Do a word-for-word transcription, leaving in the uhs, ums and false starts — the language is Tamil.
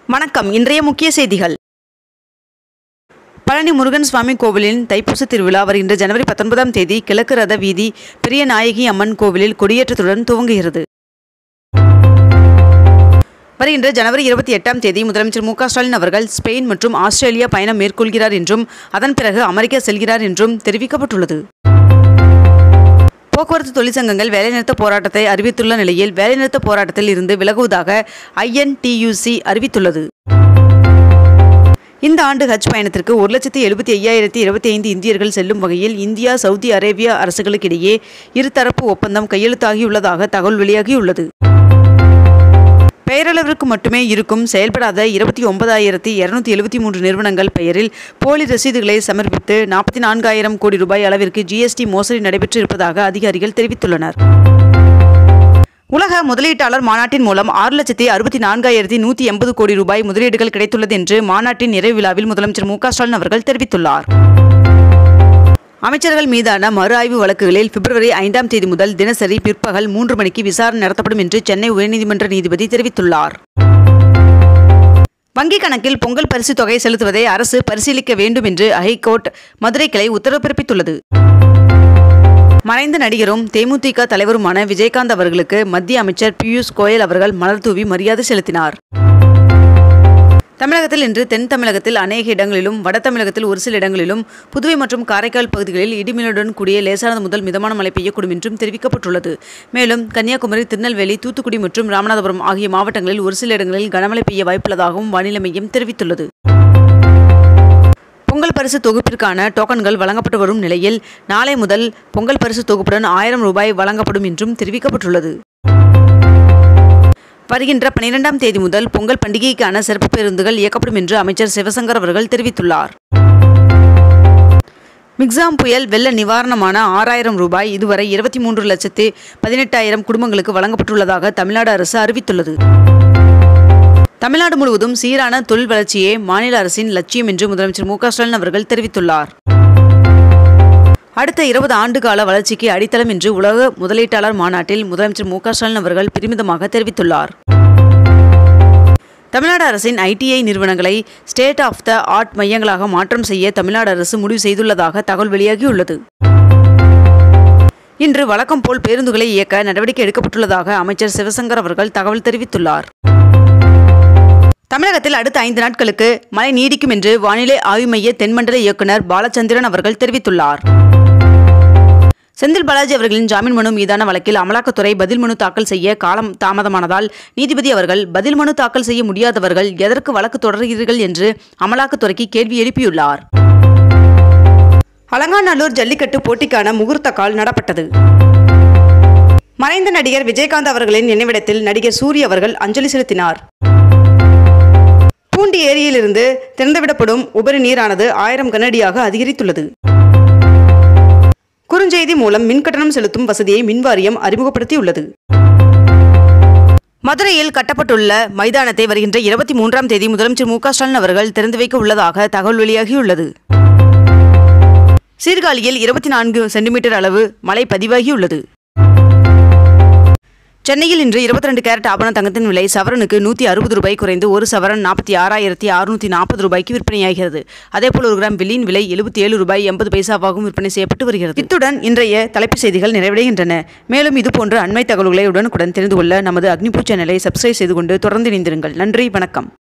வணக்கம். இன்றைய முக்கிய செய்திகள். பழனி முருகன் சுவாமி கோவிலின் தைப்பூச திருவிழா வருகின்ற ஜனவரி பத்தொன்பதாம் தேதி கிழக்கு ரத வீதி பெரிய நாயகி அம்மன் கோவிலில் கொடியேற்றத்துடன் துவங்குகிறது. வருகின்ற ஜனவரி இருபத்தி எட்டாம் தேதி முதலமைச்சர் மு க ஸ்டாலின் அவர்கள் ஸ்பெயின் மற்றும் ஆஸ்திரேலியா பயணம் மேற்கொள்கிறார் என்றும் அதன் பிறகு அமெரிக்கா செல்கிறார் என்றும் தெரிவிக்கப்பட்டுள்ளது. போக்குவரத்து தொழிற்சங்கங்கள் வேலைநிறுத்த போராட்டத்தை அறிவித்துள்ள நிலையில் வேலைநிறுத்த போராட்டத்தில் இருந்து விலகுவதாக I N T U C அறிவித்துள்ளது. இந்த ஆண்டு ஹஜ் பயணத்திற்கு ஒரு லட்சத்தி எழுபத்தி ஐயாயிரத்தி இருபத்தி ஐந்து இந்தியர்கள் செல்லும் வகையில் இந்தியா சவுதி அரேபியா அரசுகளுக்கிடையே இருதரப்பு ஒப்பந்தம் கையெழுத்தாகியுள்ளதாக தகவல் வெளியாகியுள்ளது. பெயரளவிற்கு மட்டுமே இருக்கும் செயல்படாத இருபத்தி ஒன்பதாயிரத்தி இருநூத்தி எழுபத்தி மூன்று நிறுவனங்கள் பெயரில் போலி ரசீதுகளை சமர்ப்பித்து நாற்பத்தி நான்காயிரம் கோடி ரூபாய் அளவிற்கு ஜி எஸ் டி மோசடி நடைபெற்று இருப்பதாக அதிகாரிகள் தெரிவித்துள்ளனர். உலக முதலீட்டாளர் மாநாட்டின் மூலம் ஆறு லட்சத்தி அறுபத்தி நான்காயிரத்தி நூற்றி எண்பது கோடி ரூபாய் முதலீடுகள் கிடைத்துள்ளது என்று மாநாட்டின் நிறைவு விழாவில் முதலமைச்சர் மு க ஸ்டாலின் அவர்கள் தெரிவித்துள்ளார். அமைச்சர்கள் மீதான மறு ஆய்வு வழக்குகளில் பிப்ரவரி ஐந்தாம் தேதி முதல் தினசரி பிற்பகல் மூன்று மணிக்கு விசாரணை நடத்தப்படும் என்று சென்னை உயர்நீதிமன்ற நீதிபதி தெரிவித்துள்ளார். வங்கிக் கணக்கில் பொங்கல் பரிசு தொகை செலுத்துவதை அரசு பரிசீலிக்க வேண்டும் என்று ஹைகோர்ட் மதுரை கிளை உத்தரவு பிறப்பித்துள்ளது. மறைந்த நடிகரும் தே மு தி க தலைவருமான விஜயகாந்த் அவர்களுக்கு மத்திய அமைச்சர் பியூஷ் கோயல் அவர்கள் மலர் தூவி மரியாதை செலுத்தினார். தமிழகத்தில் இன்று தென் தமிழகத்தில் அநேக இடங்களிலும் வட தமிழகத்தில் ஒரு சில இடங்களிலும் புதுவை மற்றும் காரைக்கால் பகுதிகளில் இடிமின்னலுடன் கூடிய லேசானது முதல் மிதமான மழை பெய்யக்கூடும் என்றும் தெரிவிக்கப்பட்டுள்ளது. மேலும் கன்னியாகுமரி, திருநெல்வேலி, தூத்துக்குடி மற்றும் ராமநாதபுரம் ஆகிய மாவட்டங்களில் ஒரு சில இடங்களில் கனமழை பெய்ய வாய்ப்புள்ளதாகவும் வானிலை மையம் தெரிவித்துள்ளது. பொங்கல் பரிசு தொகுப்பிற்கான டோக்கன்கள் வழங்கப்பட்டு வரும் நிலையில் நாளை முதல் பொங்கல் பரிசு தொகுப்புடன் ஆயிரம் ரூபாய் வழங்கப்படும் என்றும் தெரிவிக்கப்பட்டுள்ளது. வருகின்ற பனிரெண்டாம் தேதி முதல் பொங்கல் பண்டிகைக்கான சிறப்பு பேருந்துகள் இயக்கப்படும் என்று அமைச்சர் சிவசங்கர் அவர்கள் தெரிவித்துள்ளார். மிக்ஸாம் புயல் வெள்ள நிவாரணமான ஆறாயிரம் ரூபாய் இதுவரை இருபத்தி மூன்று லட்சத்து பதினெட்டாயிரம் குடும்பங்களுக்கு வழங்கப்பட்டுள்ளதாக தமிழ்நாடு அரசு அறிவித்துள்ளது. தமிழ்நாடு முழுவதும் சீரான தொழில் வளர்ச்சியே மாநில அரசின் லட்சியம் என்று முதலமைச்சர் மு க ஸ்டாலின் அவர்கள் தெரிவித்துள்ளார். அடுத்த இருபது ஆண்டு கால வளர்ச்சிக்கு அடித்தளம் என்று உலக முதலீட்டாளர் மாநாட்டில் முதலமைச்சர் மு க ஸ்டாலின் அவர்கள் பெருமிதமாக தெரிவித்துள்ளார். தமிழ்நாடு அரசின் ஐ டி ஐ நிறுவனங்களை ஸ்டேட் ஆஃப் த ஆர்ட் மையங்களாக மாற்றம் செய்ய தமிழ்நாடு அரசு முடிவு செய்துள்ளதாக தகவல் வெளியாகியுள்ளது. இன்று வழக்கம் போல் பேருந்துகளை இயக்க நடவடிக்கை எடுக்கப்பட்டுள்ளதாக அமைச்சர் சிவசங்கர் அவர்கள் தகவல் தெரிவித்துள்ளார். தமிழகத்தில் அடுத்த ஐந்து நாட்களுக்கு மழை நீடிக்கும் என்று வானிலை ஆய்வு மைய தென்மண்டல இயக்குநர் பாலச்சந்திரன் அவர்கள் தெரிவித்துள்ளார். செந்தில் பாலாஜி அவர்களின் ஜாமீன் மனு மீதான வழக்கில் அமலாக்கத்துறை பதில் மனு தாக்கல் செய்ய காலம் தாமதமானதால் நீதிபதி அவர்கள் பதில் மனு தாக்கல் செய்ய முடியாதவர்கள் எதற்கு வழக்கு தொடர்கிறீர்கள் என்று அமலாக்கத்துறைக்கு கேள்வி எழுப்பியுள்ளார். அலங்காநல்லூர் ஜல்லிக்கட்டு போட்டிக்கான முகூர்த்த கால் நடப்பட்டது. மறைந்த நடிகர் விஜயகாந்த் அவர்களின் நினைவிடத்தில் நடிகர் சூரி அவர்கள் அஞ்சலி செலுத்தினார். பூண்டி ஏரியிலிருந்து திறந்துவிடப்படும் உபரி நீரானது ஆயிரம் கனஅடியாக அதிகரித்துள்ளது. குறுஞ்செய்தி மூலம் மின்கட்டணம் செலுத்தும் வசதியை மின்வாரியம் அறிமுகப்படுத்தியுள்ளது. மதுரையில் கட்டப்பட்டுள்ள மைதானத்தை வருகின்ற இருபத்தி மூன்றாம் தேதி முதலமைச்சர் மு க ஸ்டாலின் அவர்கள் திறந்து வைக்க உள்ளதாக தகவல் வெளியாகியுள்ளது. சீர்காழியில் இருபத்தி நான்கு சென்டிமீட்டர் அளவு மழை பதிவாகியுள்ளது. சென்னையில் இன்று இருபத்தி ரெண்டு கேரட் ஆபண தங்கத்தின் விலை சவரனுக்கு நூற்றி அறுபது ரூபாய் குறைந்து ஒரு சவரன் நாற்பத்தி ஆறாயிரத்தி அறுநூற்றி நாற்பது ரூபாய்க்கு விற்பனையாகிறது. அதேபோல் ஒரு கிராம் வெள்ளியின் விலை எழுபத்தி ஏழு ரூபாய் எண்பது பைசாவாகவும் விற்பனை செய்யப்பட்டு வருகிறது. இத்துடன் இன்றைய தலைப்புச் செய்திகள் நிறைவடைகின்றன. மேலும் இதுபோன்ற அண்மை தகவல்களை உடனுக்குடன் தெரிந்து கொள்ள நமது அக்னிபூ சேனலை சப்ஸ்கிரைப் செய்து கொண்டு தொடர்ந்து இணைந்திருங்கள். நன்றி, வணக்கம்.